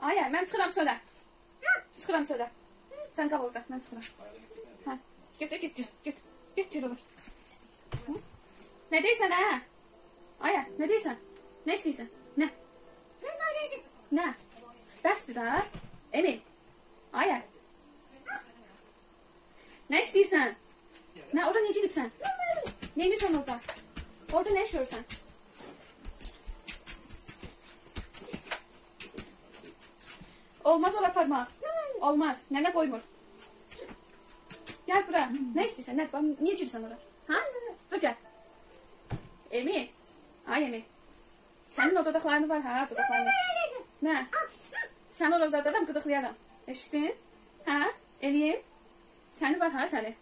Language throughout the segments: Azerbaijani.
Ay, mən çıxıram çölə. Çıxıram çölə. Sən qal orada, mən çıxıram. Hə. Get olur. Nə deyirsən, hə? Ay, nə deyirsən? Nə istəyirsən? Nə? Nə? Bəsdir də. Emil. Ay. Nə istəyirsən? Nə? Orada necə edibsən? Nə edirsən orada? Orada nə işləyirsən? Olmaz ola parmaq. Olmaz. Nənə qoymur. Gəl bura. Nə istəyirsən? Niyə girsən ora? Ha? Dur gəl. Emil. Ay Emil. Sənin o dodaqlarını var ha? Dodaqlarını. Nə? Səni ora uzadaram, qıdıqlayaram. Eşitdin? Hə? Eləyim. Səni var ha səni?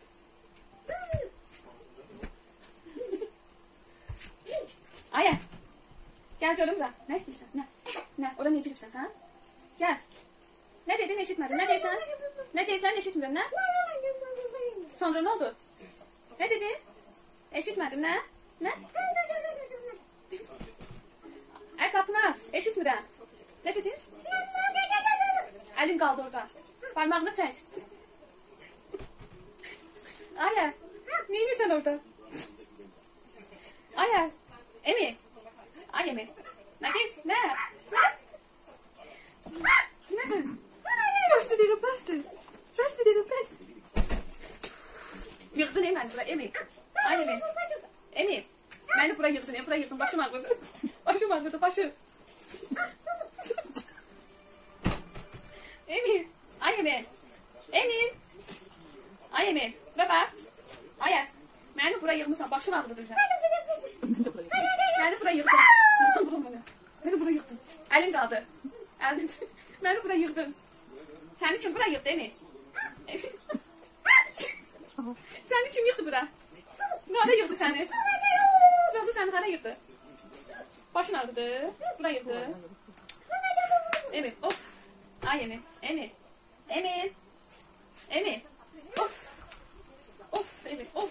Ay. Gəl görüm bura. Nə istəyirsən? Nə? Ora niyə giribsən ha? Gəl. Nə dedin, eşitmədim. Nə deyirsən? Nə deyirsən, eşitmirəm, nə? Sonra nə oldu? Nə dedin? Eşitmədim, nə? Nə? Qapını aç, eşitmirəm. Nə dedin? Əlin qaldı orada. Parmağını çək. Aya, nə edirsən orada? Aya, Emil. Ay Emil. Nə deyirsən? Nə? Nədir? Bəsdir. Yıqdın məni bura, Emil. Ay Emil. Emil. Məni bura yıqdın, başım ağrıdı. Başım. Emil. Ay Emil. Ay Emil. Bura bax. Ay, məni bura yıqmısan, başım ağrıdı. Məni bura yıqdın. Məni bura yıqdın. Əlin qaldı. Məni bura yıqdın. Səni kim bura yıqdı, Emil? Səni kim yıqdı bura? Hara yıqdı səni? Cansu səni hara yıqdı? Başın ağrıdı. Bura yıqdı. Emil, of. Ay Emil. Emil. Of. Emil, of.